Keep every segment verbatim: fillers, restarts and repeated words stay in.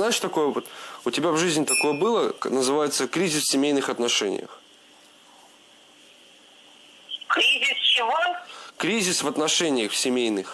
Знаешь, такое вот, у тебя в жизни такое было, называется кризис в семейных отношениях. Кризис чего? Кризис в отношениях в семейных.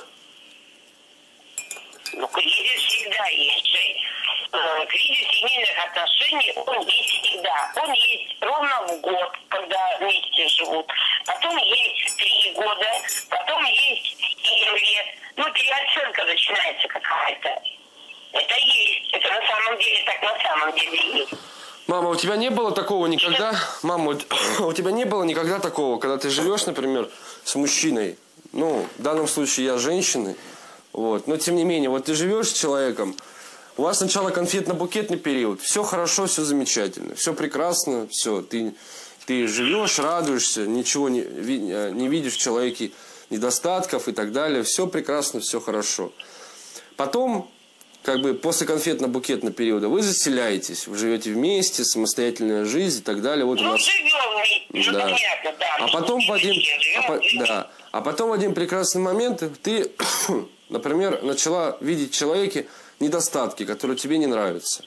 Ну, кризис всегда есть, Жень. Кризис семейных отношений, он есть всегда. Он есть ровно в год, когда вместе живут. Потом есть три года, потом есть семь лет. Ну, переоценка начинается какая-то. Это есть. Это на самом деле так на самом деле есть. Мама, у тебя не было такого никогда? Мама, у тебя не было никогда такого, когда ты живешь, например, с мужчиной? Ну, в данном случае я женщина. Вот. Но тем не менее, вот ты живешь с человеком, у вас сначала конфетно-букетный период, все хорошо, все замечательно, все прекрасно, все, ты, ты живешь, радуешься, ничего не, не видишь в человеке недостатков и так далее, все прекрасно, все хорошо. Потом, как бы после конфетно-букетного периода вы заселяетесь, вы живете вместе, самостоятельная жизнь и так далее. Вот ну, у нас... живем вместе, да. Ну, понятно, да. А потом в один... Живем, а, по... да. а потом в один прекрасный момент ты, например, начала видеть в человеке недостатки, которые тебе не нравятся.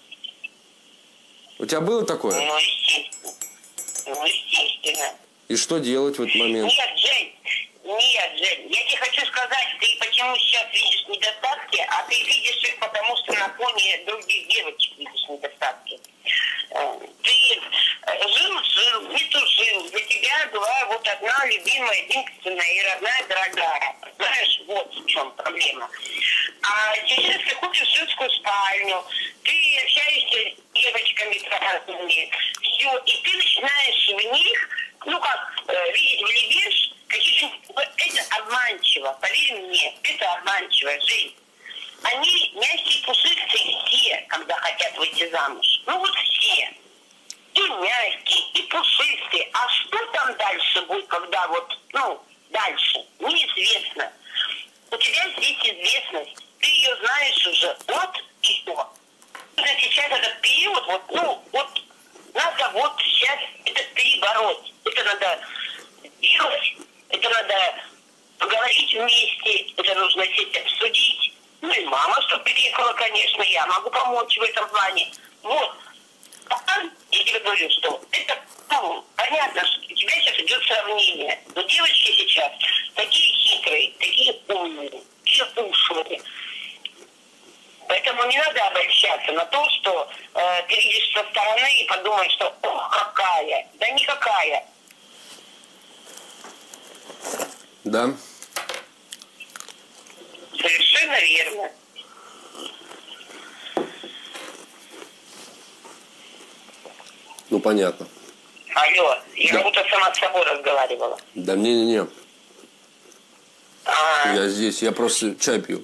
У тебя было такое? Ну, естественно. Ну, естественно. И что делать в этот момент? Нет, Жень, нет, Жень, я тебе хочу сказать, ты почему сейчас видишь недостатки, а ты видишь их, потому что на фоне других девочек видишь недостатки. Ты жил, жил, не тужил, для тебя была вот одна любимая, единственная и родная, дорогая. Знаешь, вот в чем проблема. А сейчас ты ходишь в женскую спальню, ты общаешься с девочками разными, все, и ты начинаешь в них, ну как, э, видеть в лебеж, какие-то, это обманчиво, поверь мне, это обманчиво, Жень. Они мягкие, пушистые все, когда хотят выйти замуж. Ну вот все. И мягкие, и пушистые. А что там дальше будет, когда вот, ну, дальше? Неизвестно. У тебя здесь известность. Ты ее знаешь уже от и до. Сейчас этот период, вот, ну, вот, надо вот сейчас это перебороть. Это надо делать, это надо поговорить вместе, это нужно сесть обсудить. Ну и мама, что переехала, конечно, я могу помочь в этом плане. Вот. А я тебе говорю, что это, ну, понятно, что у тебя сейчас идет сравнение. Но девочки сейчас такие хитрые, такие умные, такие ушлые. Поэтому не надо обольщаться на то, что э, ты видишь со стороны и подумаешь, что ох, какая. Да никакая. Да. Совершенно верно. Ну, понятно. Алло, я да. как будто сама с собой разговаривала. Да не-не-не. А, я здесь, я просто чай пью.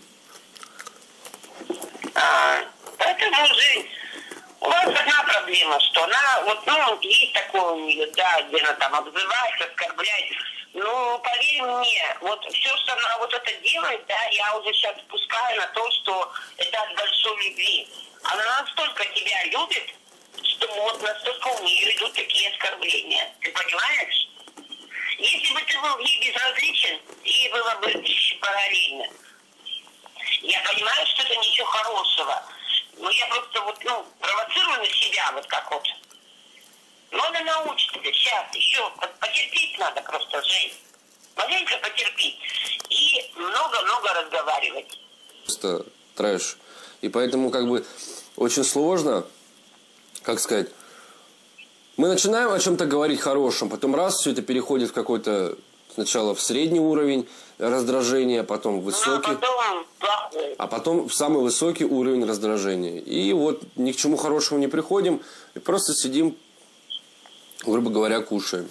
А, поэтому, Жень, у вас одна проблема, что она, вот, ну, есть такое у нее, да, где она там обзывает, оскорбляет. Ну, поверь мне, вот все, что она вот это делает, да, я уже сейчас спускаю на то, что это от большой любви. Она настолько тебя любит, что вот настолько у нее идут такие оскорбления. Ты понимаешь? Если бы ты был ей безразличен, ей было бы параллельно. Я понимаю, что это ничего хорошего, но я просто вот, ну, провоцирую на себя, вот как вот. Но она научится сейчас, еще потерпеть надо просто, Жень. Маленько потерпеть и много-много разговаривать. Просто трэш. И поэтому как бы очень сложно, как сказать, мы начинаем о чем-то говорить хорошем, потом раз все это переходит в какой-то сначала в средний уровень раздражения, потом в высокий, ну, а потом плохой. А потом в самый высокий уровень раздражения. И вот ни к чему хорошему не приходим, и просто сидим, грубо говоря, кушаем.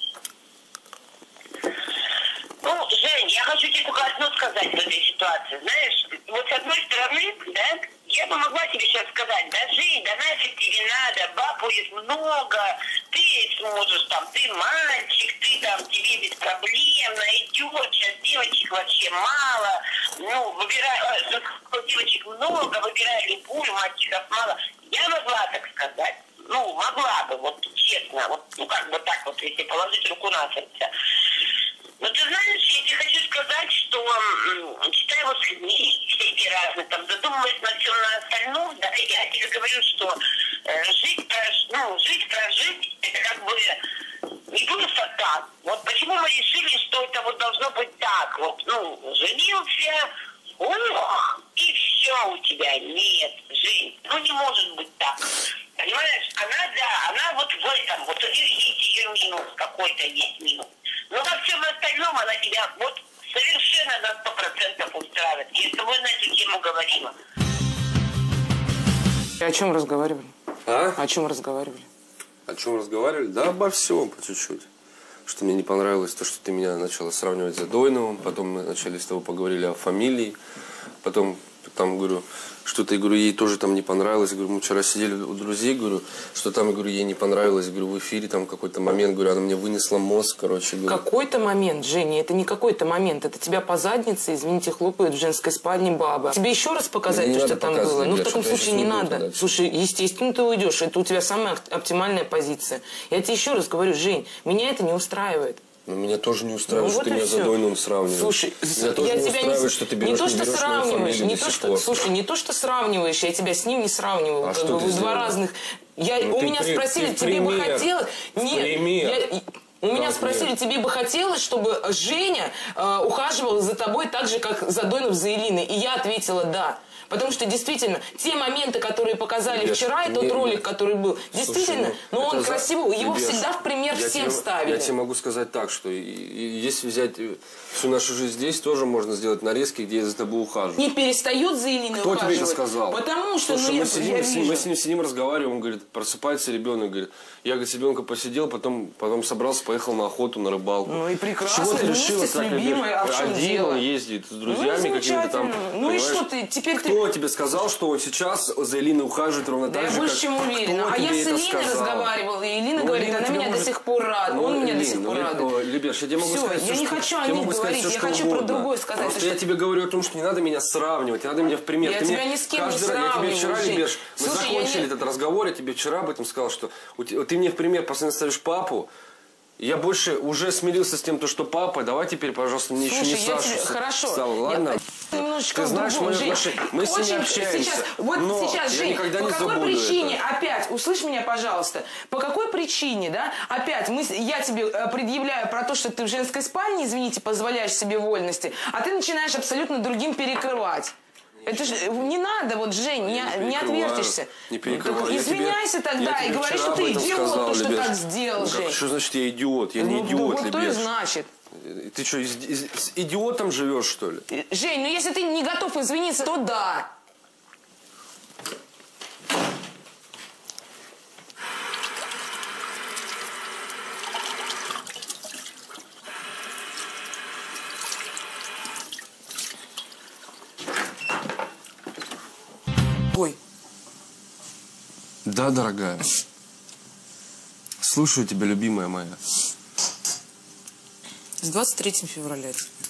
Ну, Жень, я хочу тебе только одно сказать в этой ситуации. Знаешь, вот с одной стороны, да, я бы могла тебе сейчас сказать, да, Жень, да нафиг тебе надо, баб будет много, ты сможешь там, ты мальчик, ты там, тебе без проблем найдешь, сейчас девочек вообще мало, ну, выбирай, девочек много, выбирай любую, мальчиков мало. Я могла так сказать, ну, могла бы, вот честно, вот, ну, как бы так вот, если положить руку на сердце. Но ты знаешь, я тебе хочу сказать, что читая вот книги, все эти разные, там, задумываясь на всем на остальном, да, я тебе говорю, говорю, что э, жить, прож... ну, жить, прожить, это как бы не просто так. Вот почему мы решили, что это вот должно быть так. Вот, ну, женился, ух, и все у тебя. Нет, Жень, ну не может быть так. Понимаешь, она, да, она вот в этом, вот видите, ее минус какой-то есть минус. Но во всем остальном она тебя вот совершенно на сто процентов устраивает. Я с тобой на эту тему говорила. О чем разговаривали? А? О чем разговаривали? О чем разговаривали? Да обо всем по чуть-чуть. Что мне не понравилось, то, что ты меня начала сравнивать с Задойновым. Потом мы начали с тобой поговорили о фамилии. Потом там, говорю, что-то, я говорю, ей тоже там не понравилось. Я говорю, мы вчера сидели у друзей, говорю, что там, я говорю, ей не понравилось. Я говорю, в эфире там какой-то момент, говорю, она мне вынесла мозг, короче. Говорю. Какой-то момент, Женя, это не какой-то момент. Это тебя по заднице, извините, хлопают в женской спальне баба. Тебе еще раз показать не то, что там было? Ну, в таком случае не надо. Туда. Слушай, естественно, ты уйдешь. Это у тебя самая оптимальная позиция. Я тебе еще раз говорю, Жень, меня это не устраивает. Но меня тоже не устраивает, ну, что вот ты меня с Задойновым сравниваешь. Слушай, меня тоже я не тебя устраивает, не, что ты берешь, не то, что не берешь сравниваешь, не то, что, пор. слушай, не то, что сравниваешь, я тебя с ним не сравнивала. А как что бы, ты вы сделала? два разных. Я, ну, у меня при, спросили, ты тебе пример, бы хотелось. Нет, я, у меня как спросили, нет? тебе бы хотелось, чтобы Женя э, ухаживала за тобой так же, как Задойнов за Элиной. И я ответила да. Потому что действительно, те моменты, которые показали Либеш, вчера, и тот не, ролик, который был, действительно, слушай, ну, он за... красивый, его Либеш, всегда в пример я всем тебе, ставили. Я тебе могу сказать так, что и, и, если взять всю нашу жизнь здесь, тоже можно сделать нарезки, где я за тобой ухаживаю. Не перестает за Элиной Кто ухаживать. тебе это сказал? Потому что, Слушай, ну, мы, я, сидим, я с ним, вижу. мы с ним сидим, разговариваем, он говорит, просыпается ребенок, говорит, я, говорит, с ребенком посидел, потом, потом собрался, поехал на охоту, на рыбалку. Ну и прекрасно, Чего ты вместе решила с так, любимой, а в чем один дело? он ездит с друзьями Ну, какими-то там. ну и понимаешь? что ты, теперь Кто ты... тебе сказал, что он сейчас за Элиной ухаживает ровно Да так я же, больше как... чем уверена. Кто А я тебе с это Элиной сказал? разговаривала, и Элина Ну, говорит, Элина она тебя меня может- до сих пор рада, Ну, он меня до Элин, сих ну, пор Элин, радует. о, Любеш, я тебе могу Всё, сказать я всё, не что- хочу о я них могу сказать говорить, всё, я что хочу про угодно. другое сказать. Просто Ты я что- тебе говорю о том, что не надо меня сравнивать, не надо меня в пример. Я Ты тебя мне ни с кем не каждый раз- Я сравниваю, тебе вчера, Жень. Любеш, мы Слушай, я закончили не- этот разговор, я тебе вчера об этом сказал, что у те- ты мне в пример постоянно ставишь папу. Я больше уже смирился с тем, то, что папа, давай теперь, пожалуйста, мне Слушай, еще не я Сашу тебе- с- хорошо. стал, Я- ладно? Немножечко Ты в знаешь другом, мои Жень. отношения. Мы с ними Очень общаемся, Сейчас, вот но сейчас, я Жень, никогда по не какой забуду причине это. опять, услышь меня, пожалуйста, по какой причине, да, опять мы, с- я тебе э, предъявляю про то, что ты в женской спальне, извините, позволяешь себе вольности, а ты начинаешь абсолютно другим перекрывать. Это же не надо, вот, Жень, не, не не отвертишься. Не Ну, перекрываю. так Я извиняйся тебе- тогда я и тебе говори, вчера что об ты этом идиот, сказал, то, что Любеш. так сделал, Как, Жень. что значит я идиот? Я не Ну, идиот, вот то и Любеш. значит. Ты что, из- из- с идиотом живешь, что ли? Жень, ну если ты не готов извиниться, то да. Ой. Да, дорогая. Слушаю тебя, любимая моя. С двадцать третьим февраля.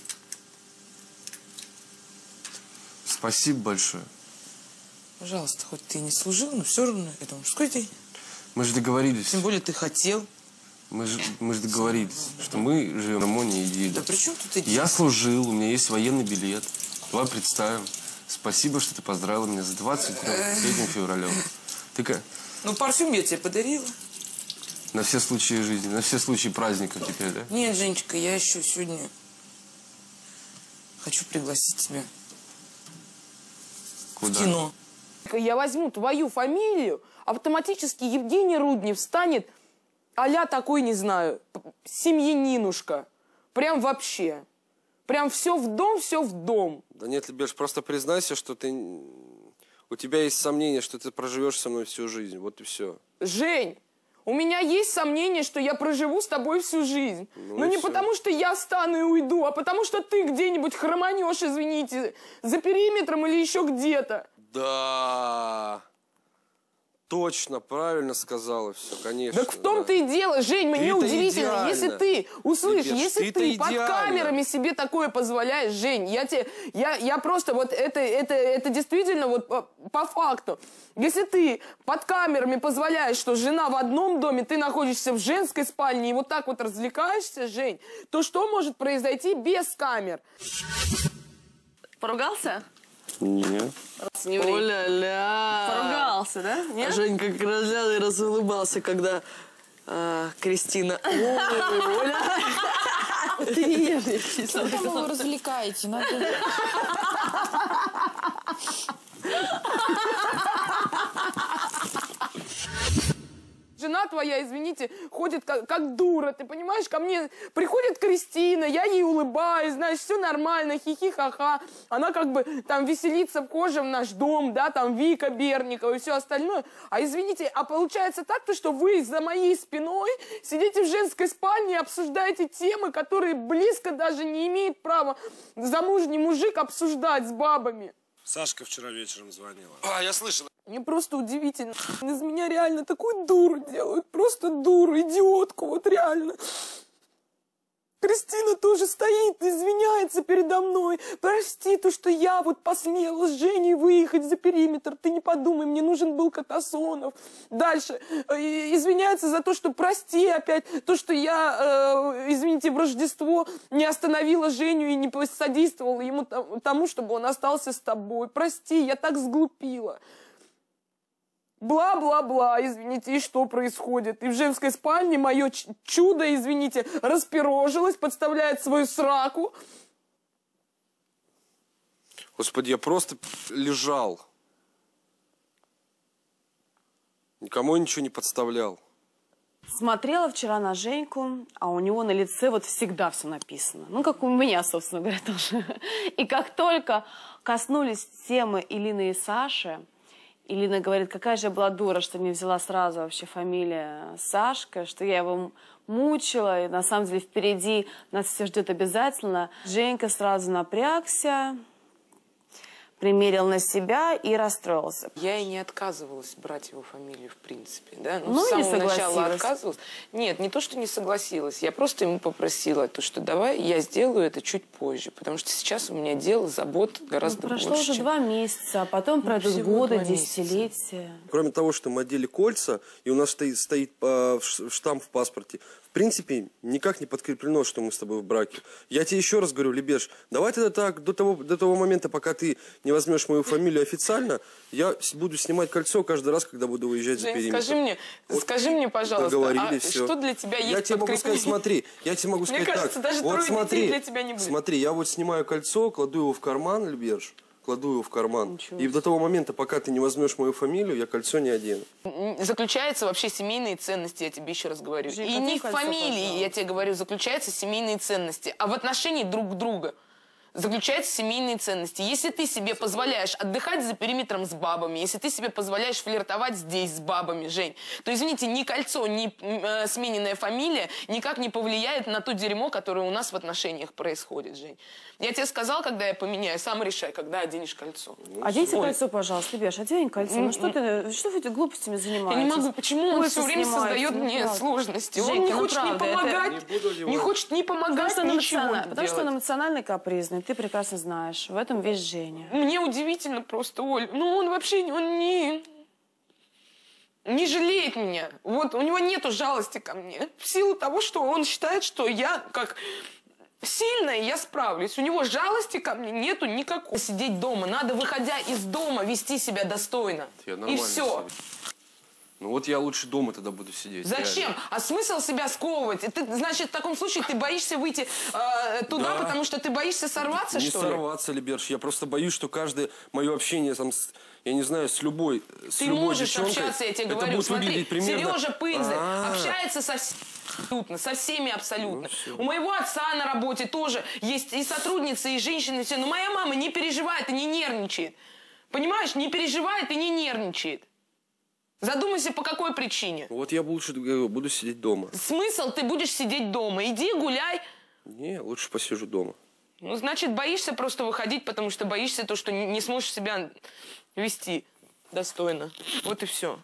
Спасибо большое. Пожалуйста, хоть ты и не служил, но все равно это мужской день. Мы же договорились. Тем более ты хотел. Мы же, мы же договорились, что мы живем на Моне и Диле. Да при чем тут иди? Я служил, у меня есть военный билет. Давай представим. Спасибо, что ты поздравила меня с двадцать третьим февраля. Ты как? Ну, парфюм я тебе подарила. На все случаи жизни, на все случаи праздников теперь, да? Нет, Женечка, я еще сегодня хочу пригласить тебя Куда? в кино. Я возьму твою фамилию, автоматически Евгений Руднев станет а-ля такой, не знаю, семьянинушка. Прям вообще. Прям все в дом, все в дом. Да нет, Любеш, просто признайся, что ты... У тебя есть сомнение, что ты проживешь со мной всю жизнь. Вот и все. Жень, у меня есть сомнение, что я проживу с тобой всю жизнь. Ну Но и не всё. потому, что я встану и уйду, а потому, что ты где-нибудь хроманешь, извините, за периметром или еще где-то. Да, точно, правильно сказала все, конечно. Так в том-то да. и дело, Жень, мне Ты-то удивительно, идеально. если ты, услышь, Любеш, если ты-то ты под идеально. камерами себе такое позволяешь, Жень, я тебе, я, я просто вот это, это, это действительно вот по, по факту. Если ты под камерами позволяешь, что жена в одном доме, ты находишься в женской спальне и вот так вот развлекаешься, Жень, то что может произойти без камер? Поругался? Нет. Оля-ля. Поругался, да? Нет? Женька как раз взял и разулыбался, когда а, Кристина... Оля! Ты не нервничай. Что там его развлекаете? Надо... Жена твоя, извините, ходит как, как дура, ты понимаешь? Ко мне приходит Кристина, я ей улыбаюсь, знаешь, все нормально, хихи-ха-ха. Она как бы там веселится в коже в наш дом, да, там Вика Берникова и все остальное. А извините, а получается так-то, что вы за моей спиной сидите в женской спальне и обсуждаете темы, которые близко даже не имеет права замужний мужик обсуждать с бабами. Сашка вчера вечером звонила. А, я слышал. Мне просто удивительно. Из меня реально такую дуру делают. Просто дуру, идиотку, вот реально. Кристина тоже стоит, извиняется передо мной. Прости, то, что я вот посмела с Женей выехать за периметр. Ты не подумай, мне нужен был Катасонов. Дальше. Извиняется за то, что прости опять. То, что я, э, извините, в Рождество не остановила Женю и не посодействовала ему тому, чтобы он остался с тобой. Прости, я так сглупила. Бла-бла-бла, извините, и что происходит? И в женской спальне мое чудо, извините, распирожилось, подставляет свою сраку. Господи, я просто лежал. Никому я ничего не подставлял. Смотрела вчера на Женьку, а у него на лице вот всегда все написано. Ну, как у меня, собственно говоря, тоже. И как только коснулись темы Илины и Саши, Илина говорит, какая же я была дура, что не взяла сразу вообще фамилия Сашка, что я его мучила, и на самом деле впереди нас все ждет обязательно. Женька сразу напрягся, примерил на себя и расстроился. Я и не отказывалась брать его фамилию, в принципе. Да? Ну, ну с самого не согласилась. начала отказывалась. Нет, не то, что не согласилась. Я просто ему попросила, то, что давай я сделаю это чуть позже. Потому что сейчас у меня дело, забот гораздо ну, прошло больше. Прошло уже чем... два месяца, а потом ну, пройдут годы, десятилетия. Кроме того, что мы одели кольца, и у нас стоит, стоит э, штамп в паспорте, в принципе, никак не подкреплено, что мы с тобой в браке. Я тебе еще раз говорю, Лебеш, давай тогда так, до того, до того момента, пока ты не возьмешь мою фамилию официально, я буду снимать кольцо каждый раз, когда буду выезжать Жень, за периметр. Скажи мне, вот скажи мне, пожалуйста, договорились, а все. что для тебя есть Я тебе могу сказать, смотри, я тебе могу сказать Мне кажется, так. даже Вот трое смотри, детей для тебя не будет. Смотри, я вот снимаю кольцо, кладу его в карман, Лебеш, кладу его в карман. Ничего. И до того момента, пока ты не возьмешь мою фамилию, я кольцо не одену. Заключаются вообще семейные ценности, я тебе еще раз говорю. Жень, и не в кольцо, фамилии, пожалуйста. я тебе говорю, заключаются семейные ценности, а в отношении друг друга заключаются семейные ценности. Если ты себе позволяешь отдыхать за периметром с бабами, если ты себе позволяешь флиртовать здесь с бабами, Жень, то, извините, ни кольцо, ни э, смененная фамилия никак не повлияет на то дерьмо, которое у нас в отношениях происходит, Жень. Я тебе сказал, когда я поменяю, сам решай, когда оденешь кольцо. Оденьте Ой. кольцо, пожалуйста, Лебеш, одень кольцо. Ну что ты, что вы эти глупостями занимаетесь? Я не могу, почему он Ой, все время снимается, создает ну, мне правда. сложности? Женька, он не ну, хочет правда, не это- помогать, Не не, хочет не Потому помогать, что, он ничего эмоциональный, не потому что он делать. эмоциональный капризный, ты прекрасно знаешь. В этом весь Женя. Мне удивительно просто, Оль. Ну, он вообще он не, не жалеет меня. Вот, у него нету жалости ко мне. В силу того, что он считает, что я как сильная, я справлюсь. У него жалости ко мне нету никакой. Сидеть дома. Надо, выходя из дома, вести себя достойно. Я И нормально все. сижу. Ну вот я лучше дома тогда буду сидеть. Зачем? реально. А смысл себя сковывать? Ты, значит, в таком случае ты боишься выйти э, туда, Да. потому что ты боишься сорваться, Не что ли? сорваться, Леберш. Я просто боюсь, что каждое мое общение, там, с, я не знаю, с любой, с Ты любой можешь девчонкой, общаться, я тебе это говорю. будет Смотри, выглядеть примерно... Сережа Пынза А-а-а. общается со всеми. Абсолютно, со всеми абсолютно. Ну, У моего отца на работе тоже есть и сотрудницы, и женщины, и все. Но моя мама не переживает и не нервничает. Понимаешь, не переживает и не нервничает. Задумайся, по какой причине. Вот я лучше говорю, буду сидеть дома. Смысл, ты будешь сидеть дома. Иди гуляй. Не, лучше посижу дома. Ну, значит, боишься просто выходить, потому что боишься то, что не не сможешь себя вести достойно. Вот и все.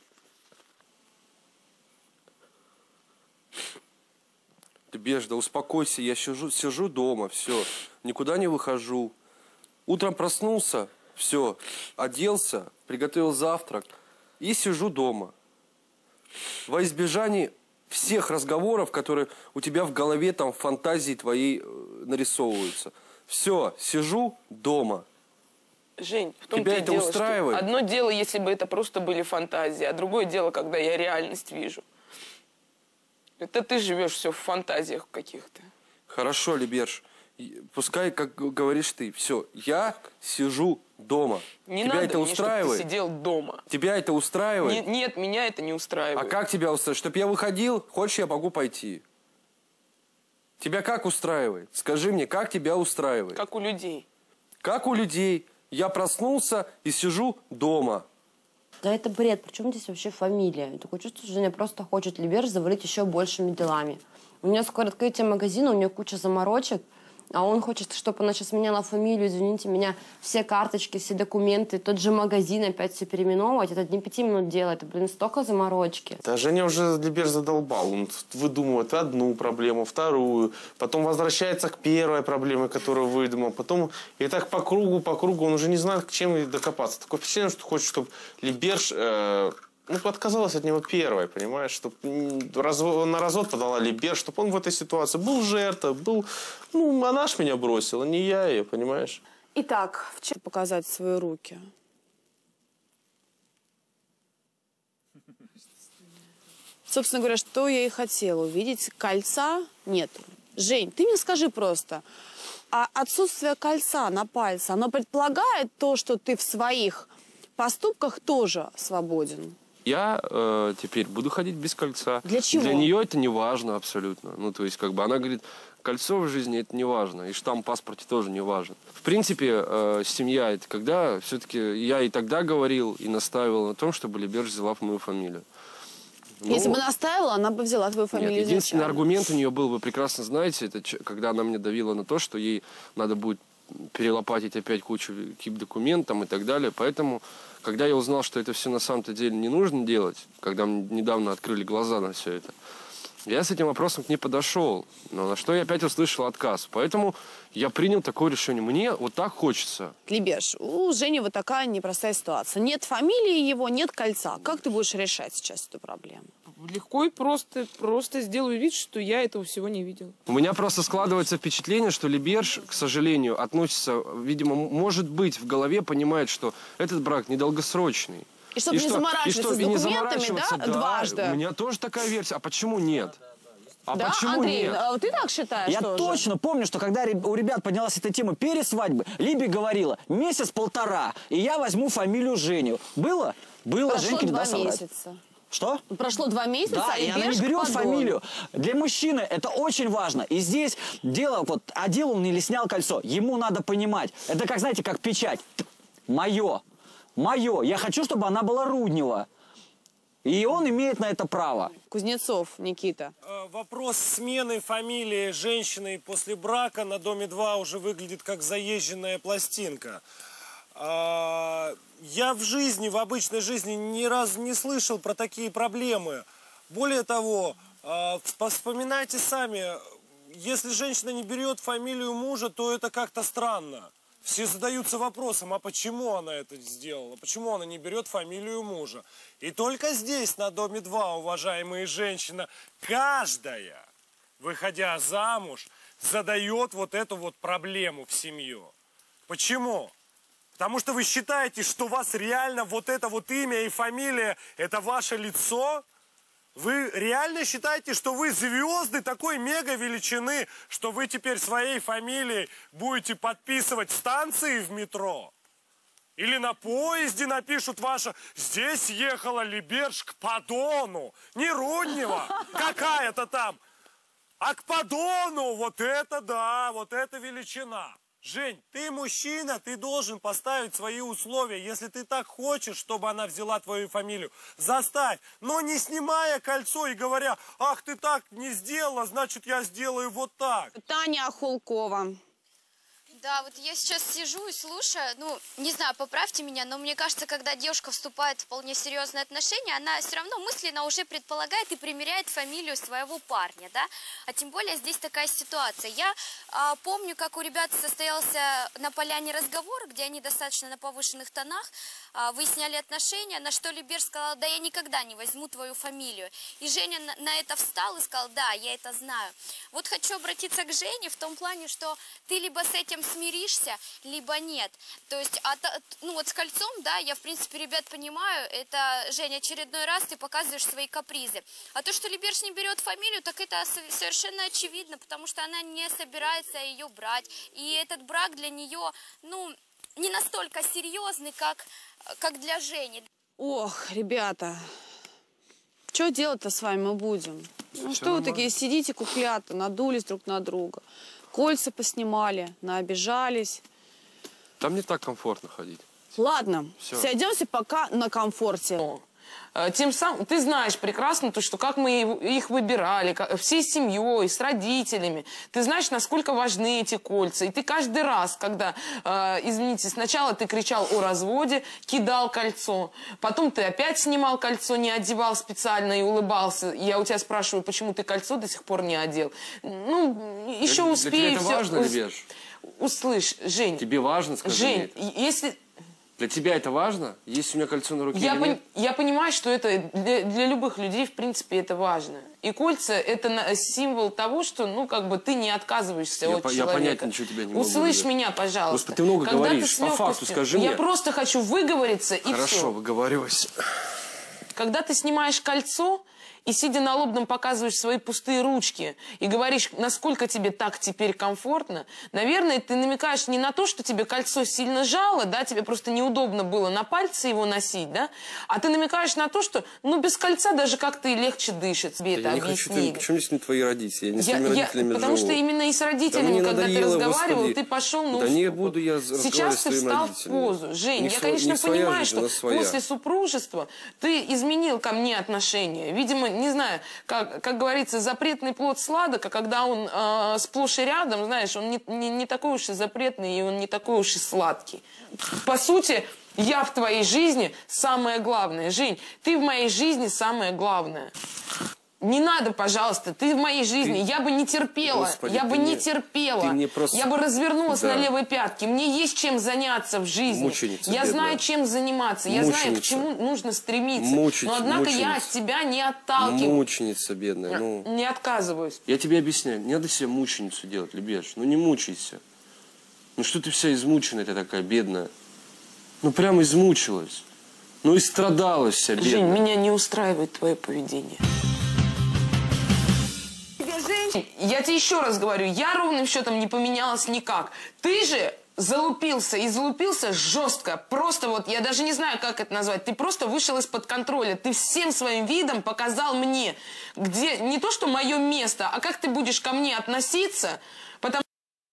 Ты, Беж, да успокойся, я сижу, сижу дома, все, никуда не выхожу. Утром проснулся, все, оделся, приготовил завтрак и сижу дома. Во избежание всех разговоров, которые у тебя в голове, там, в фантазии твоей э, нарисовываются. Все, сижу дома. Жень, в том Тебя -то и это дело, устраивает? что одно дело, если бы это просто были фантазии, а другое дело, когда я реальность вижу. Это ты живешь все в фантазиях каких-то. Хорошо, Либерж. Пускай, как говоришь ты, все, я сижу дома. Не тебя надо это мне, устраивает? чтобы ты сидел дома. Тебя это устраивает? Не- нет, меня это не устраивает. А как тебя устраивает? Чтоб я выходил, хочешь, я могу пойти. Тебя как устраивает? Скажи мне, как тебя устраивает? Как у людей. Как у людей. Я проснулся и сижу дома. Да это бред. Причем здесь вообще фамилия? Такое чувство, что Женя просто хочет Либерж завалить еще большими делами. У нее скоро открытие магазина, у нее куча заморочек. А он хочет, чтобы она сейчас меняла фамилию, извините меня, все карточки, все документы, тот же магазин опять все переименовывать. Это не пяти минут дело, это, блин, столько заморочки. Да Женя уже Либерж задолбал. Он выдумывает одну проблему, вторую, потом возвращается к первой проблеме, которую выдумал, потом и так по кругу, по кругу, он уже не знает, к чем докопаться. Такое впечатление, что хочет, чтобы Либерж... Э Ну, отказалась от него первой, понимаешь, чтобы на развод подала Либерж, чтобы он в этой ситуации был жертвой, был... Ну, она ж меня бросила, не я ее, понимаешь? Итак, вчера показать свои руки. Собственно говоря, что я и хотела увидеть. Кольца нет. Жень, ты мне скажи просто, а отсутствие кольца на пальце, оно предполагает то, что ты в своих поступках тоже свободен? Я э, теперь буду ходить без кольца. Для чего? Для нее это не важно абсолютно. Ну, то есть, как бы она говорит, кольцо в жизни это не важно, и штамп в паспорте тоже не важен. В принципе, э, семья это когда все-таки я и тогда говорил и настаивал на том, чтобы Либерж взяла мою фамилию. Ну, Если бы настаивала, она бы взяла твою фамилию. Нет, единственный изначально. аргумент у нее был, вы прекрасно знаете, это когда она мне давила на то, что ей надо будет перелопатить опять кучу кип документов и так далее. Поэтому, когда я узнал, что это все на самом-то деле не нужно делать, когда мне недавно открыли глаза на все это, я с этим вопросом к ней подошел. Но на что я опять услышал отказ. Поэтому я принял такое решение. Мне вот так хочется. Либерж, у Жени вот такая непростая ситуация. Нет фамилии его, нет кольца. Как ты будешь решать сейчас эту проблему? Легко и просто, просто сделаю вид, что я этого всего не видел. У меня просто складывается впечатление, что Либерж, к сожалению, относится, видимо, может быть, в голове понимает, что этот брак недолгосрочный. И чтобы не заморачиваться с и не документами, заморачиваться, да, дважды? У меня тоже такая версия. А почему нет? А Да, почему Андрей, нет? а ты так считаешь Я тоже? точно помню, что когда у ребят поднялась эта тема перед свадьбой, Либи говорила, месяц-полтора, и я возьму фамилию Женю. Было? Было. Прошло Женьке не два даст соврать. месяца. Что? Прошло два месяца, Да, а и она не Либерж берет подон. фамилию. Для мужчины это очень важно. И здесь дело, вот, одел он или снял кольцо, ему надо понимать. Это как, знаете, как печать. Мое. Мое. Я хочу, чтобы она была Руднева. И он имеет на это право. Кузнецов Никита. Вопрос смены фамилии женщины после брака на Доме два уже выглядит как заезженная пластинка. Я в жизни, в обычной жизни ни разу не слышал про такие проблемы. Более того, вспоминайте сами, если женщина не берет фамилию мужа, то это как-то странно. Все задаются вопросом, а почему она это сделала? Почему она не берет фамилию мужа? И только здесь, на Доме два, уважаемые женщины, каждая, выходя замуж, задает вот эту вот проблему в семью. Почему? Потому что вы считаете, что у вас реально вот это вот имя и фамилия – это ваше лицо? Вы реально считаете, что вы звезды такой мега величины, что вы теперь своей фамилией будете подписывать станции в метро? Или на поезде напишут ваше «Здесь ехала Либерж к поддону». Не Руднева, какая-то там, а к поддону. Вот это да, вот это величина. Жень, ты мужчина, ты должен поставить свои условия. Если ты так хочешь, чтобы она взяла твою фамилию, заставь. Но не снимая кольцо и говоря, ах, ты так не сделала, значит, я сделаю вот так. Таня Ахулкова. Да, вот я сейчас сижу и слушаю, ну, не знаю, поправьте меня, но мне кажется, когда девушка вступает в вполне серьезные отношения, она все равно мысленно уже предполагает и примеряет фамилию своего парня, да, а тем более здесь такая ситуация. Я а, помню, как у ребят состоялся на поляне разговор, где они достаточно на повышенных тонах а, выясняли отношения, на что Либерж сказала, да я никогда не возьму твою фамилию. И Женя на, на это встал и сказал, да, я это знаю. Вот хочу обратиться к Жене в том плане, что ты либо с этим смиришься, либо нет. То есть, а, ну вот с кольцом, да, я в принципе, ребят, понимаю, это, Жень, очередной раз ты показываешь свои капризы. А то, что Либерш не берет фамилию, так это совершенно очевидно, потому что она не собирается ее брать. И этот брак для нее, ну, не настолько серьезный, как, как для Жени. Ох, ребята, что делать-то с вами мы будем? Ну что вы такие сидите, куклята, надулись друг на друга. Кольца поснимали, наобижались. Там не так комфортно ходить. Ладно, Всё. сойдемся пока на комфорте. Тем самым ты знаешь прекрасно то, что как мы их выбирали, как, всей семьей, с родителями. Ты знаешь, насколько важны эти кольца. И ты каждый раз, когда, э, извините, сначала ты кричал о разводе, кидал кольцо, потом ты опять снимал кольцо, не одевал специально и улыбался. Я у тебя спрашиваю, почему ты кольцо до сих пор не одел. Ну, еще для, успею. Для тебя это все, важно, ус... Либерш? Услышь, Жень. Тебе важно, скажи Жень, мне. если... Для тебя это важно? Есть у меня кольцо на руке Я, или пон... нет? я понимаю, что это для, для любых людей, в принципе, это важно. И кольца – это на... символ того, что, ну, как бы ты не отказываешься Я от по... человека. Я понять ничего тебя не могу. Услышь Либерш. меня, пожалуйста. Господи, ты много Когда говоришь. ты По легкостью... факту скажи я мне. Я просто хочу выговориться, и Хорошо, все. выговаривайся. Когда ты снимаешь кольцо и, сидя на лобном, показываешь свои пустые ручки и говоришь, насколько тебе так теперь комфортно, наверное, ты намекаешь не на то, что тебе кольцо сильно жало, да, тебе просто неудобно было на пальце его носить, да, а ты намекаешь на то, что, ну, без кольца даже как-то и легче дышит. Тебе Да это я не хочу, объяснили. ты, почему здесь не твои родители? Я не с Я, твоими я, родителями потому живу. что именно и с родителями, Да мне когда надоело, ты разговаривал, Господи. ты пошел на Да уступку. не буду я разговаривать Сейчас с ты твоими встал родителями. в позу. Жень, Не я, сво- конечно, не своя понимаю, жизнь, что она своя. после супружества ты изменил ко мне отношения. Видимо, не знаю, как, как говорится, запретный плод сладок, а когда он э, сплошь и рядом, знаешь, он не, не, не такой уж и запретный, и он не такой уж и сладкий. По сути, я в твоей жизни самое главное. Жень, ты в моей жизни самое главное. Не надо, пожалуйста, ты в моей жизни, ты... я бы не терпела, Господи, я бы не мне... терпела, мне просто... я бы развернулась да. на левой пятке, мне есть чем заняться в жизни, Мученица, я бедная. знаю, чем заниматься, я Мученица. знаю, к чему нужно стремиться, Мучить, но однако мученица. я от тебя не отталкиваюсь, Мученица бедная, ну... не отказываюсь. Я тебе объясняю, не надо себе мученицу делать, Либерш, ну не мучайся. Ну что ты вся измученная, ты такая бедная, ну прям измучилась, ну и страдалась вся бедная. Жень, меня не устраивает твое поведение. Я тебе еще раз говорю, я ровным счетом не поменялась никак. Ты же залупился и залупился жестко. Просто вот, я даже не знаю, как это назвать. Ты просто вышел из-под контроля. Ты всем своим видом показал мне, где не то, что мое место, а как ты будешь ко мне относиться, потому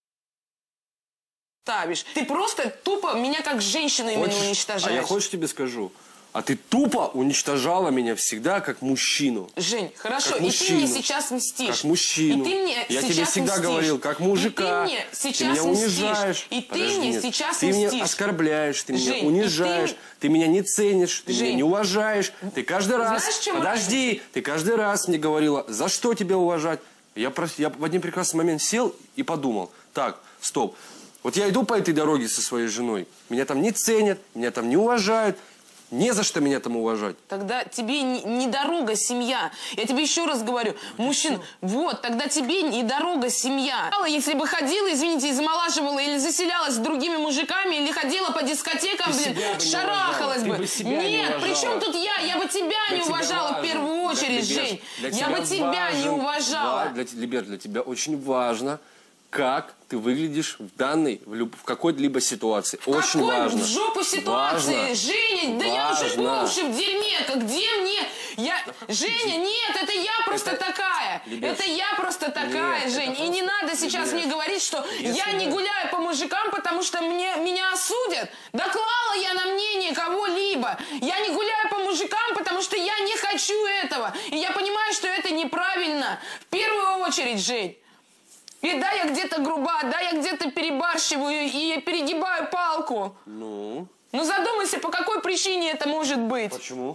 что ставишь. Ты просто тупо меня как женщину именно Хочешь? уничтожаешь. А я хочешь тебе скажу? А ты тупо уничтожала меня всегда как мужчину. Жень, хорошо, как и мужчину. ты мне сейчас мстишь. Как мужчину. И ты мне я сейчас тебе всегда мстишь. говорил, как мужика. И ты мне сейчас ты меня мстишь. унижаешь. И ты Подожди, мне нет. сейчас ты мстишь. меня оскорбляешь, ты Жень, меня унижаешь, ты... ты меня не ценишь, ты Жень. меня не уважаешь. Ты каждый раз... Знаешь, в чем Подожди, разница? ты каждый раз мне говорила, за что тебя уважать. Я, прос... я в один прекрасный момент сел и подумал, так, стоп. Вот я иду по этой дороге со своей женой, меня там не ценят, меня там не уважают. Не за что меня там уважать. Тогда тебе не, не дорога семья. Я тебе еще раз говорю, мужчин, вот, тогда тебе не дорога семья. Если бы ходила, извините, измолаживала или заселялась с другими мужиками, или ходила по дискотекам, Ты блин, себя бы не шарахалась уважала. бы. Ты бы себя не Нет, уважала. при чем тут я? Я бы тебя Для не тебя уважала в важен. первую очередь, Для- Жень. для Я бы тебя не важен- уважала. ва- Для, Либер, для тебя очень важно, как ты выглядишь в данной, в, люб- в какой-либо ситуации. Очень Какой важно. в жопу ситуации? Важно. Женя, да я уже Важно. по уши в дерьме. Как где мне? Я... Женя, нет, это я просто Это- такая. Либерш, Это я просто такая, нет, Жень. это И не просто- надо сейчас Либерш, мне говорить, что если я не бы- гуляю по мужикам, потому что мне, меня осудят. Да клала я на мнение кого-либо. Я не гуляю по мужикам, потому что я не хочу этого. И я понимаю, что это неправильно. В первую очередь, Жень. И да, я где-то груба, да, я где-то перебарщиваю и перегибаю палку. Ну? Ну задумайся, по какой причине это может быть. Почему?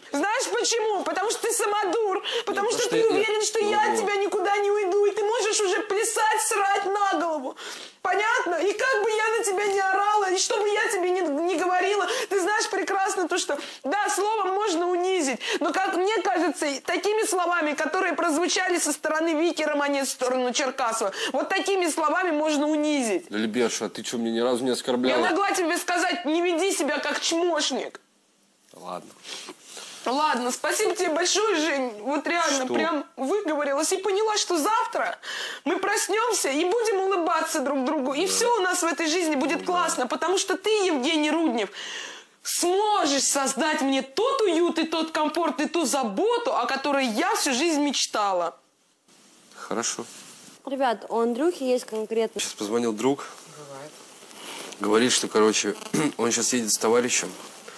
Знаешь почему? Потому что ты самодур. Потому Нет, что потому ты что я- уверен, что ну я от вот. тебя никуда не уйду. И ты можешь уже плясать, срать на голову. Понятно? И как бы я на тебя не орала, и что бы я тебе не, не говорила, ты знаешь прекрасно то, что, да, словом можно унизить. Но, как мне кажется, такими словами, которые прозвучали со стороны Вики Романец в сторону Черкасова, вот такими словами можно унизить. Да, Лебеша, а ты что, мне ни разу не оскорбляла? Я могла тебе сказать, не веди себя как чмошник. Ладно. Ладно, спасибо тебе большое, Жень. Вот реально, Что? прям выговорилась и поняла, что завтра мы проснемся и будем улыбаться друг другу. И все у нас в этой жизни будет классно, потому что ты, Евгений Руднев, сможешь создать мне тот уют и тот комфорт и ту заботу, о которой я всю жизнь мечтала. Хорошо. Ребят, у Андрюхи есть конкретно... Сейчас позвонил друг. Говорит, что, короче, он сейчас едет с товарищем.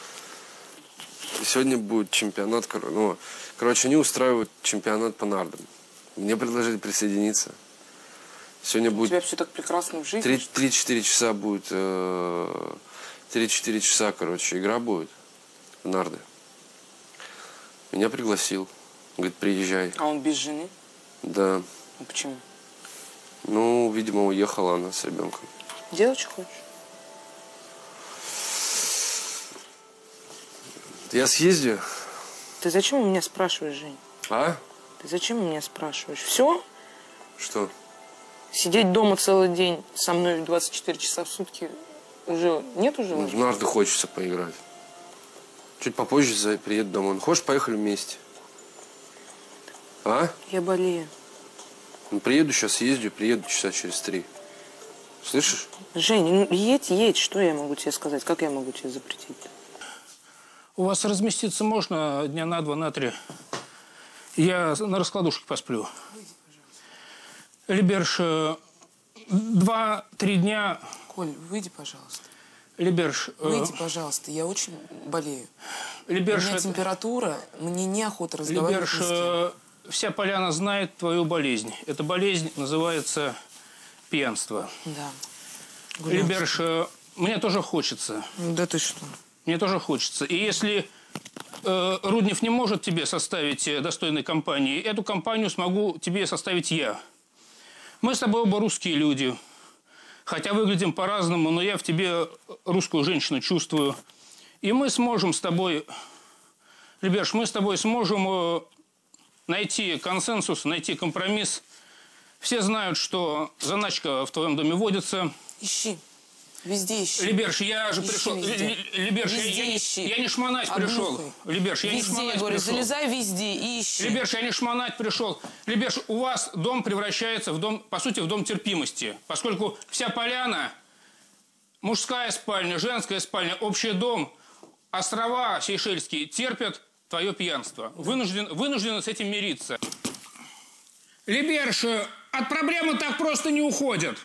И сегодня будет чемпионат, кор- ну, короче, они устраивают чемпионат по нардам. Мне предложили присоединиться. Сегодня У будет... тебя все так прекрасно в жизни. три-четыре часа будет... э, три-четыре часа, короче, игра будет в нарды. Меня пригласил. Говорит, приезжай. А он без жены? Да. Ну почему? Ну, видимо, уехала она с ребенком. Делать что хочешь? Я съездю. Ты зачем у меня спрашиваешь, Жень? А? Ты зачем у меня спрашиваешь? Все? Что? Сидеть дома целый день со мной двадцать четыре часа в сутки уже нет уже? Ну, в нарды хочется поиграть. Чуть попозже за- приеду домой. Ну, хочешь, поехали вместе? А? Я болею. Ну, приеду сейчас, съездю, приеду часа через три. Слышишь? Жень, ну едь, едь. Что я могу тебе сказать? Как я могу тебе запретить? У вас разместиться можно дня на два, на три. Я на раскладушке посплю. Либерш, э, два-три дня... Коль, выйди, пожалуйста. Либерш... э, Выйди, пожалуйста. Я очень болею. Либерш, У меня это- температура. Мне неохота разговаривать Либерш, ни с кем. э, вся поляна знает твою болезнь. Эта болезнь называется пьянство. Да. Либерш, э, мне тоже хочется. Да ты что? Мне тоже хочется. И если э, Руднев не может тебе составить э, достойной компании, эту компанию смогу тебе составить я. Мы с тобой оба русские люди. Хотя выглядим по-разному, но я в тебе русскую женщину чувствую. И мы сможем с тобой, Либерш, мы с тобой сможем э, найти консенсус, найти компромисс. Все знают, что заначка в твоем доме водится. Ищи. Везде ищи. Либерш, я же Ищи пришел. везде. Либерш, я, Везде я, ищи. я не шмонать Обнюхай. пришел. Либерш, я не Везде, шмонать я говорю, пришел. залезай везде и ищи. Либерш, я не шмонать пришел. Либерш, у вас дом превращается в дом, по сути, в дом терпимости. Поскольку вся поляна, мужская спальня, женская спальня, общий дом, острова Сейшельские терпят твое пьянство. Вынужден, вынуждены с этим мириться. Либерш, от проблемы так просто не уходят.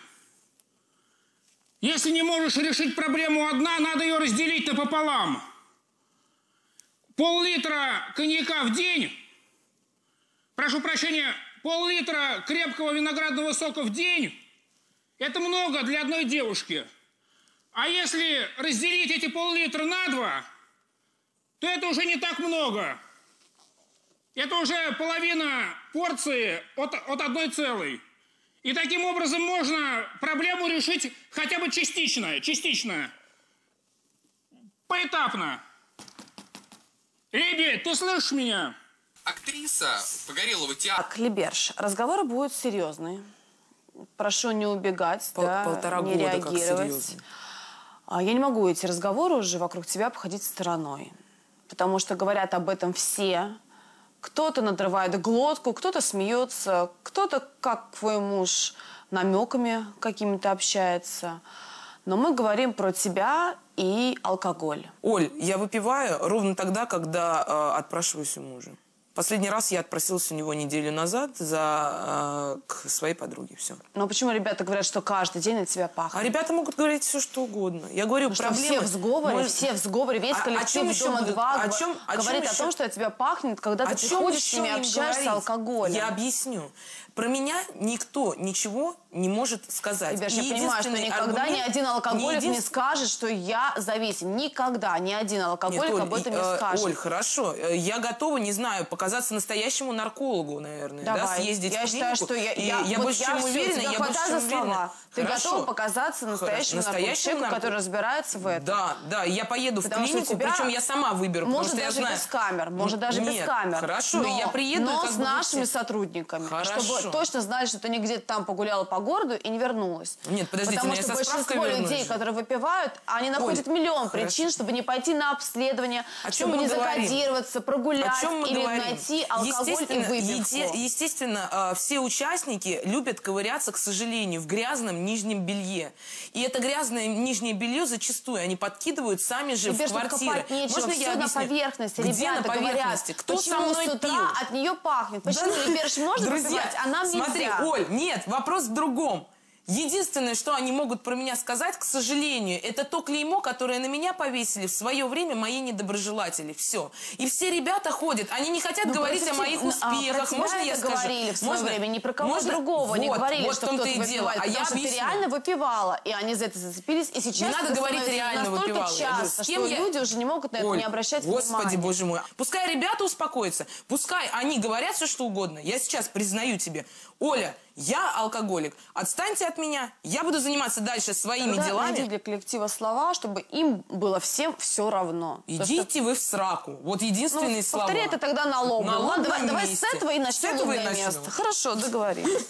Если не можешь решить проблему одна, надо ее разделить напополам. Пол-литра коньяка в день, прошу прощения, пол-литра крепкого виноградного сока в день – это много для одной девушки. А если разделить эти пол-литра на два, то это уже не так много. Это уже половина порции от, от одной целой. И таким образом можно проблему решить хотя бы частично, частично, поэтапно. Либи, ты слышишь меня? Актриса Погорелого театра. Так, Либерш, разговор будет серьезный. Прошу не убегать, Пол- да, полтора не года как реагировать. серьезно. А, Я не могу эти разговоры уже вокруг тебя обходить стороной. Потому что говорят об этом все. Кто-то надрывает глотку, кто-то смеется, кто-то, как твой муж, намеками какими-то общается. Но мы говорим про тебя и алкоголь. Оль, я выпиваю ровно тогда, когда э, отпрашиваюсь у мужа. Последний раз я отпросилась у него неделю назад за, э, к своей подруге. Все. Но почему ребята говорят, что каждый день от тебя пахнет? А ребята могут говорить все, что угодно. Я говорю, ну, проблемы... Все в сговоре, Может... все в сговоре, весь а, коллектив о чем Дома-два о чем, о говорит чем о еще... том, что от тебя пахнет, когда о ты приходишь с ними, им общаешься говорить? алкоголем. Я объясню. Про меня никто ничего не может сказать. Ребят, я понимаю, что никогда ни один алкоголик не, единствен... не скажет, что я зависим. Никогда ни один алкоголик Нет, Оль, об этом не э, скажет. Оль, хорошо. Я готова, не знаю, показаться настоящему наркологу, наверное. Давай. Да, съездить я в считаю, что я, и я, я вот больше я чем все, уверена. тебя Я больше хватаю чем за уверена. слова. Ты Хорошо. готова показаться настоящему наркологу, нарколог. который разбирается в этом. Да, да. Я поеду потому в клинику, причем я сама выберу. Может, потому даже что я знаю... без камер. Может, даже Нет, без камер. Хорошо, но, я приеду. Но как с бы нашими все... сотрудниками. Хорошо. Чтобы точно знали, что ты не где-то там погуляла по городу и не вернулась. Нет, подождите, потому я что со большинство людей, вернусь. которые выпивают, они находят Оль, миллион хорошо. причин, чтобы не пойти на обследование, О чтобы не говорим? закодироваться, прогулять О чем мы или говорим? найти алкоголь и выпивку. Есте, естественно, все участники любят ковыряться, к сожалению, в грязном нижнем белье. И это грязное нижнее белье зачастую они подкидывают сами же Тебе в квартиры. Нечего, Можно все я на объясню? поверхности. Где Ребята на поверхности? говорят, Кто почему со мной с утра пил? от нее пахнет? Почему Да, Либерш можно друзья, выпивать, а нам смотри, нельзя? Оль, нет, вопрос в другом. Единственное, что они могут про меня сказать, к сожалению, это то клеймо, которое на меня повесили в свое время мои недоброжелатели. Все. И все ребята ходят, они не хотят ну, говорить о моих успехах. А, Можно я скажу? говорили в свое Можно? время, не про кого Можно? другого, вот, не говорили, вот что в том-то кто-то и дело. выпивает, А потому я что ты объясню. реально выпивала, и они за это зацепились, и сейчас не надо говорить реально настолько выпивала. часто, С кем что я... люди уже не могут на это Оль, не обращать Господи, внимания. боже мой. Пускай ребята успокоятся, пускай они говорят все, что угодно. Я сейчас признаю тебе, Оля, я алкоголик, отстаньте от меня, я буду заниматься дальше своими Тогда делами. найди для коллектива слова, чтобы им было всем все равно. Идите что... вы в сраку. Вот единственные ну, слова. Повтори это тогда на лоб. На Ладно, давай, давай месте. с этого и начнем с этого и место. начнем. Хорошо, договорились.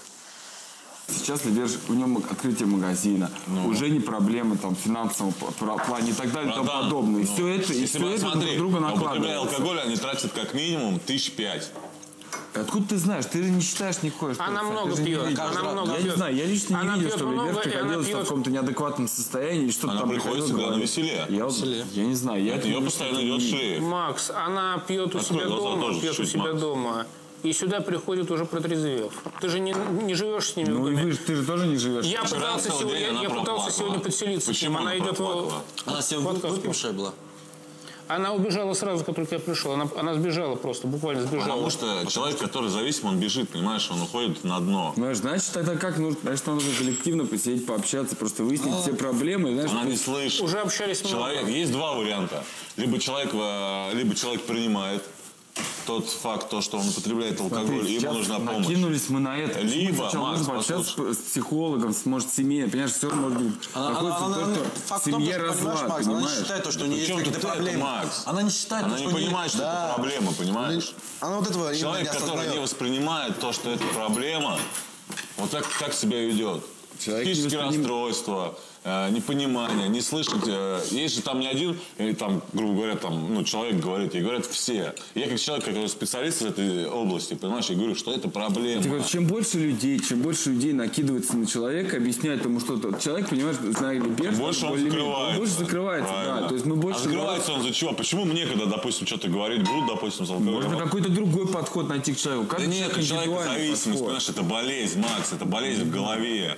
Сейчас Либерш, у него открытие магазина, ну. уже не проблемы там, в финансовом плане и так далее и тому подобное. И ну, все это, и все это друг друга накладывает. Алкоголь они тратят как минимум тысяч пять. Откуда ты знаешь? Ты не считаешь никакое, что... Она это, много пьет. Она много я пьет. не знаю, я лично она не видел, что много, Либерш приходила в каком-то неадекватном состоянии, что-то она там приходит всегда на веселе. Я, я не знаю. Я от нее постоянно идет шлейф. Макс, она пьет у Открой себя дома, пьет у себя Макс. дома. И сюда приходит уже протрезвев. Ты же не, не живешь с ними ну, в доме. Ну, и ты же тоже не живешь. Я пытался, сегодня, я, я пытался сегодня подселиться. Почему она идет в... Она сегодня выпившая была? Она убежала сразу, как только я пришел. Она, она сбежала просто, буквально сбежала. Потому что Потому человек, что... который зависим, он бежит, понимаешь, он уходит на дно. Знаешь, значит, тогда как нужно, значит, нужно коллективно посидеть, пообщаться, просто выяснить а... все проблемы. Знаешь, она не слышит. Уже общались человек, Есть два варианта. Либо человек, либо человек принимает тот факт, то, что он употребляет алкоголь, Смотри, ему нужна помощь. Накинулись мы на это. Либо, Макс, пообщаться с психологом, может, семьей, понимаешь, все может быть. Она, она, она, она, факт в том, что, разлад, Макс, она не считает, что у нее есть какие-то проблемы. Макс? Она не считает, она что не понимает, что да. это проблема, понимаешь? Она вот этого Человек, не который не воспринимает то, что это проблема, вот так, так себя ведет. Психические расстройства, э, непонимание, не слышать. Э, есть же там не один, или там, грубо говоря, там, ну, человек говорит, и говорят все. Я как человек, как специалист из этой области, понимаешь, я говорю, что это проблема. Говорю, чем больше людей, чем больше людей накидывается на человека, объясняет ему что-то. Человек, понимаешь, знает Либерш, больше он закрывается. Он больше закрывается, Правильно. да. То есть мы больше а закрывается он за чего? Почему мне, когда, допустим, что-то говорить будут, допустим, с алкоголем? Можно какой-то другой подход найти к человеку. Как да нет, это человек зависимость, понимаешь, это болезнь, Макс, это болезнь в голове.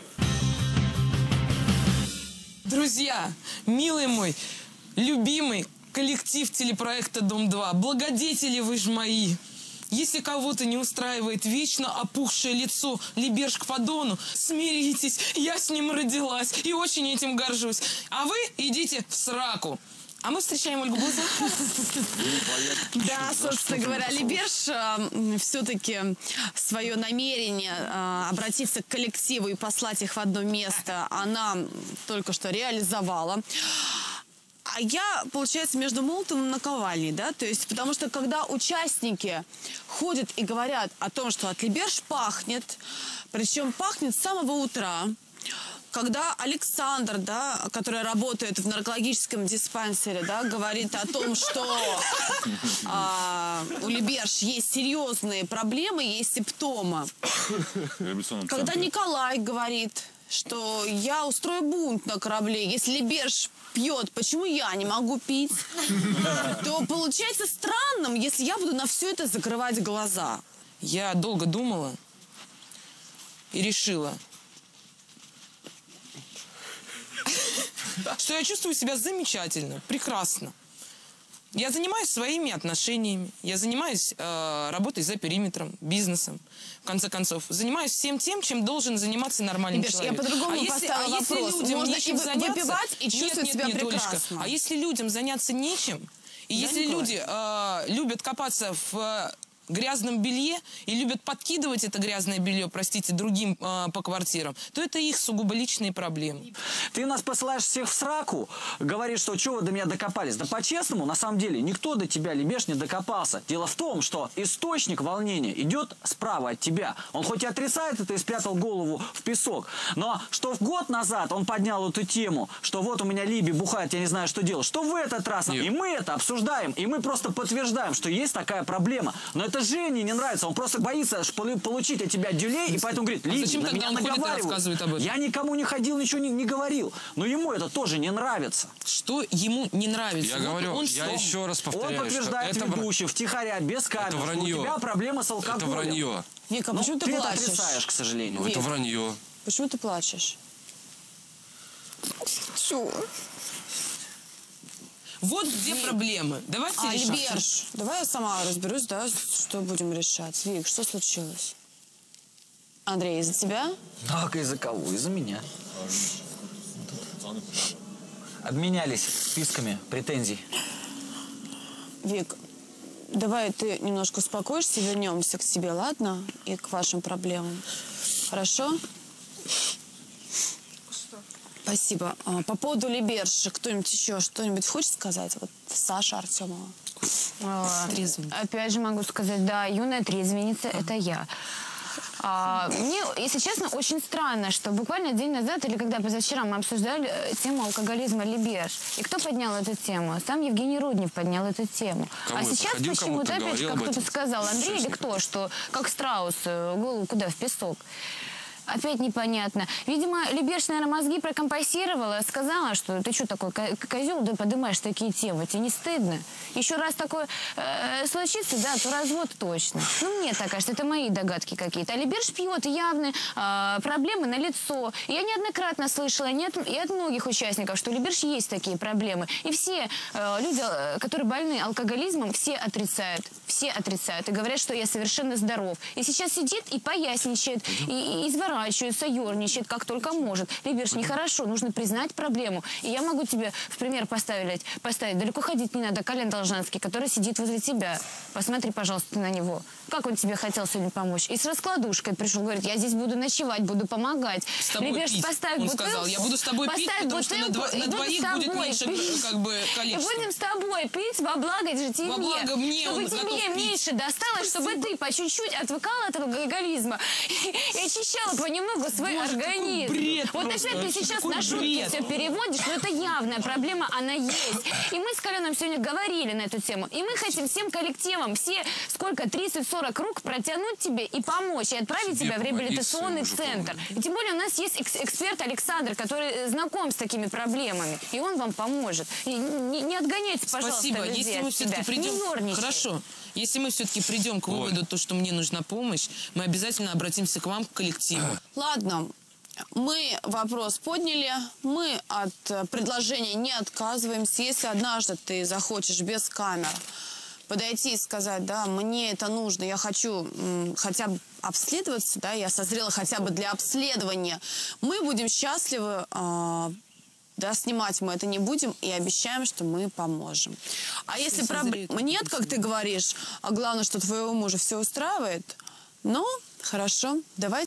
Друзья, милый мой, любимый коллектив телепроекта «Дом-два», благодетели вы ж мои. Если кого-то не устраивает вечно опухшее лицо Либерш к поддону, смиритесь, я с ним родилась и очень этим горжусь. А вы идите в сраку. А мы встречаем Ольгу Бузову. Да, собственно говоря, Либерш э, все-таки свое намерение э, обратиться к коллективу и послать их в одно место, она только что реализовала. А я, получается, между молотом и наковальней, да, то есть, потому что когда участники ходят и говорят о том, что от Либерш пахнет, причем пахнет с самого утра, когда Александр, да, который работает в наркологическом диспансере, да, говорит о том, что а, у Либерш есть серьезные проблемы, есть симптомы. Когда Николай говорит, что я устрою бунт на корабле. Если Либерш пьет, почему я не могу пить? То получается странным, если я буду на все это закрывать глаза. Я долго думала и решила, что я чувствую себя замечательно, прекрасно. Я занимаюсь своими отношениями, я занимаюсь э, работой за периметром, бизнесом, в конце концов. Занимаюсь всем тем, чем должен заниматься нормальный Либерш, человек. я по-другому а если, поставила а если вопрос. людям Можно нечем и заняться, выпивать, и чувствовать нет, нет, себя нет, прекрасно. Олечка, а если людям заняться нечем, и Да, если Николай? люди э, любят копаться в э, грязном белье и любят подкидывать это грязное белье, простите, другим э, по квартирам, то это их сугубо личные проблемы. Ты нас посылаешь всех в сраку, говоришь, что чего вы до меня докопались. Да по-честному, на самом деле, никто до тебя, Либерш, не докопался. Дело в том, что источник волнения идет справа от тебя. Он хоть и отрицает это и спрятал голову в песок, но что в год назад он поднял эту тему, что вот у меня Либи бухает, я не знаю, что делать, что в этот раз, Нет. и мы это обсуждаем, и мы просто подтверждаем, что есть такая проблема. Но это Жене не нравится, он просто боится получить от тебя дюлей, и поэтому говорит, А Либи, зачем на тогда меня он ходит и наговаривают. рассказывает об этом? Я никому не ходил, ничего не, не говорил. Но ему это тоже не нравится. Что ему не нравится? Я Вот говорю, он я что? еще раз повторяю, Он подтверждает что это ведущий, втихаря, без камер, это что вранье. у тебя проблема с алкоголем. Это вранье. Вика, Ну, почему ты, ты это плачешь? отрицаешь, к сожалению. Ну, это Вик. вранье. Почему ты плачешь? Чё? Вот где проблемы. Давайте А, решать. Либерш, давай я сама разберусь, да, что будем решать. Вик, что случилось? Андрей, из-за тебя? Так, из-за кого? Из-за меня. Обменялись списками претензий. Вик, давай ты немножко успокоишься, вернемся к себе, ладно? И к вашим проблемам. Хорошо? Спасибо. А, По поводу Либерши, кто-нибудь еще что-нибудь хочет сказать? Вот Саша Артемова. А, Опять же могу сказать, да, юная трезвенница – это я. А, мне, если честно, очень странно, что буквально день назад или когда позавчера мы обсуждали э, тему алкоголизма Либерш. И кто поднял эту тему? Сам Евгений Руднев поднял эту тему. Кому а это? сейчас Ходил почему-то кому-то, опять, говорил как об кто-то этом? сказал, Андрей или кто, что как страус, э, голову куда, в песок. Опять непонятно. Видимо, Либерш, наверное, мозги прокомпенсировала, сказала, что ты что такой козел, да поднимаешь такие темы, тебе не стыдно? Еще раз такое э, случится, да, то развод точно. Ну, мне так кажется, это мои догадки какие-то. А Либерш пьет, явно э, проблемы налицо. Я неоднократно слышала не от, и от многих участников, что у Либерш есть такие проблемы. И все э, люди, э, которые больны алкоголизмом, все отрицают. Все отрицают и говорят, что я совершенно здоров. И сейчас сидит и поясничает, и, и изворачивается, ерничает, как только может. Либерш, нехорошо, нужно признать проблему. И я могу тебе в пример поставить, поставить. Далеко ходить не надо. Колян Должанский, который сидит возле тебя. Посмотри, пожалуйста, на него. Как он тебе хотел сегодня помочь? И с раскладушкой пришел, говорит, я здесь буду ночевать, буду помогать. С тобой Либерш, пить. поставь Он бутылку, сказал, я буду с тобой пить, поставь потому что на, бутылку, дво- и на буду двоих с будет тобой меньше пить. как бы, И количество. будем с тобой пить во благо же тебе. Во благо мне чтобы он тебе готов пить. меньше досталось, чтобы ты по чуть-чуть отвыкала от алкоголизма и, и очищала понемногу свой Боже, какой организм. бред вот просто опять ты вообще, сейчас какой на шутки бред. все переводишь, но это явная проблема, она есть. И мы с Коляном сегодня говорили на эту тему. И мы хотим всем коллективам, все сколько, тридцать-сорок рук протянуть тебе и помочь, и отправить Себе тебя в реабилитационный помоги, центр. И тем более у нас есть экс- эксперт Александр, который э, знаком с такими проблемами. И он вам поможет. И не, не отгоняйте, пожалуйста, Спасибо. людей Если от мы все-таки себя. придем... Не ерничай. Хорошо. Если мы все-таки придем к выводу, то, что мне нужна помощь, мы обязательно обратимся к вам, к коллективу. Ладно, мы вопрос подняли, мы от э, предложения не отказываемся. Если однажды ты захочешь без камер подойти и сказать, да, мне это нужно, я хочу м, хотя бы обследоваться, да, я созрела хотя бы для обследования, мы будем счастливы, э, да, снимать мы это не будем и обещаем, что мы поможем. А если проблем нет, как ты говоришь, а главное, что твоего мужа все устраивает, ну, хорошо, давай.